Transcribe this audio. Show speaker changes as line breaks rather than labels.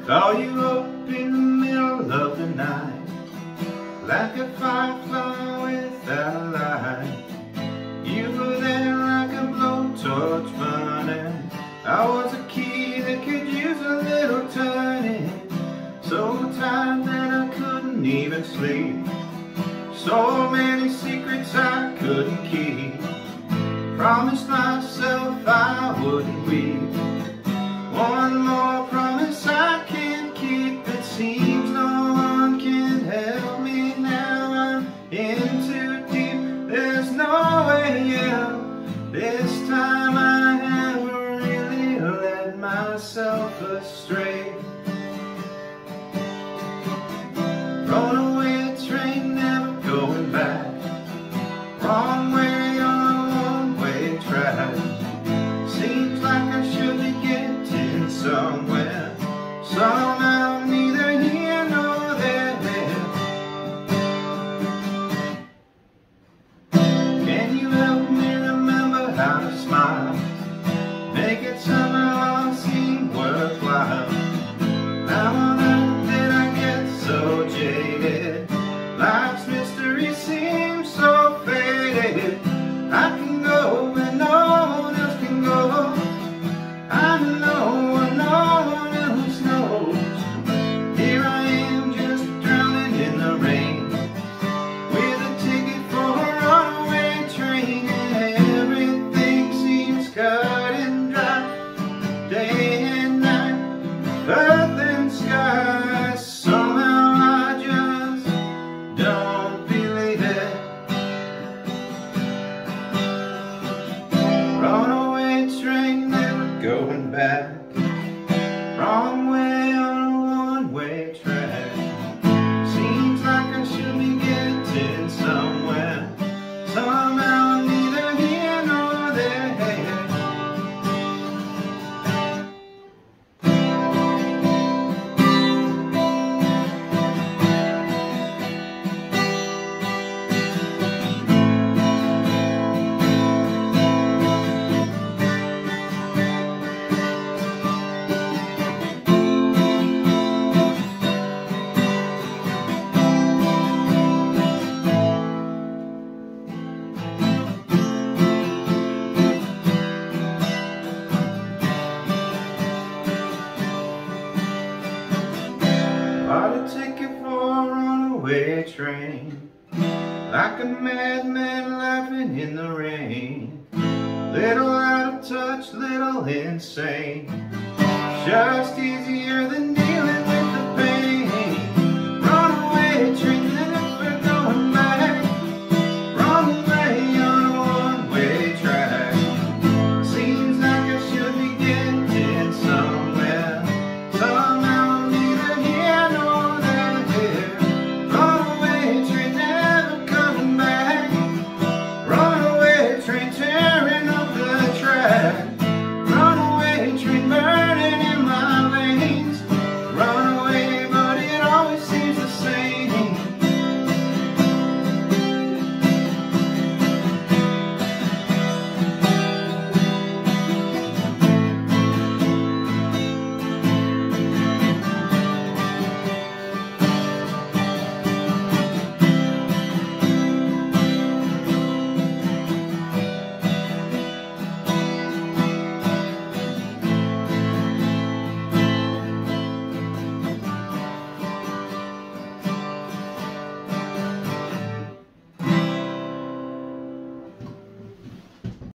Saw you up in the middle of the night, like a firefly without a light. You were there like a blowtorch burning. I was a key that could use a little turning. So tired that I couldn't even sleep. So many secrets I couldn't keep. Promised myself I wouldn't weep. One more promise I can't keep. It seems no one can help me now. I'm in too deep, there's no way out. This time I haven't really led myself astray. Runaway train, never going back. Wrong way on a one-way track. Seems like I should be getting somewhere. Somehow neither here nor there. Can you help me remember how to smile? Make it somehow all seem worthwhile. Now on earth did I get so jaded? Life's mystery seems so faded. I can go where no one else can go. I know what no one else knows. Here I am just drowning in the rain, with a ticket for a runaway train. And everything seems cut and dry, day and night, earth and sky. Somehow I just don't believe it. Runaway train, never going back. Wrong way on a one-way track. Seems like I should be getting somewhere. Somehow neither here nor there. Bought a ticket for a runaway train, like a madman laughing in the rain. Little out of touch, little insane, just easier than